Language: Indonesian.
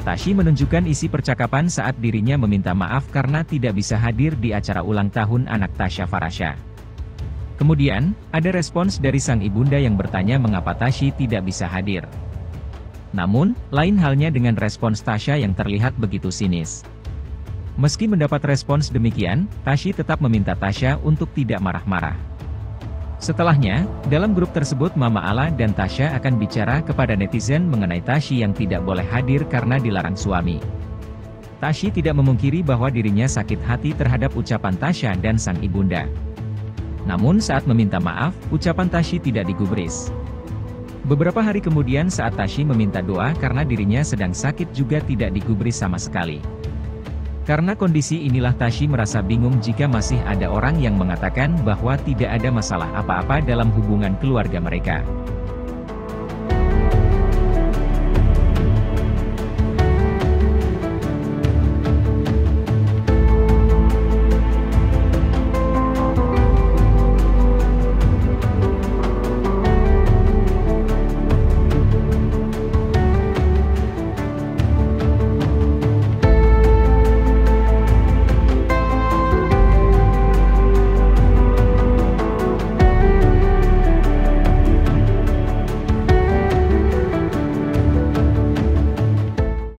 Tasya menunjukkan isi percakapan saat dirinya meminta maaf karena tidak bisa hadir di acara ulang tahun anak Tasya Farasya. Kemudian, ada respons dari sang ibunda yang bertanya mengapa Tasya tidak bisa hadir. Namun, lain halnya dengan respons Tasya yang terlihat begitu sinis. Meski mendapat respons demikian, Tasya tetap meminta Tasya untuk tidak marah-marah. Setelahnya, dalam grup tersebut Mama Ala dan Tasya akan bicara kepada netizen mengenai Tasya yang tidak boleh hadir karena dilarang suami. Tasya tidak memungkiri bahwa dirinya sakit hati terhadap ucapan Tasya dan sang ibunda. Namun saat meminta maaf, ucapan Tasya tidak digubris. Beberapa hari kemudian saat Tasya meminta doa karena dirinya sedang sakit juga tidak digubris sama sekali. Karena kondisi inilah Tasya merasa bingung jika masih ada orang yang mengatakan bahwa tidak ada masalah apa-apa dalam hubungan keluarga mereka.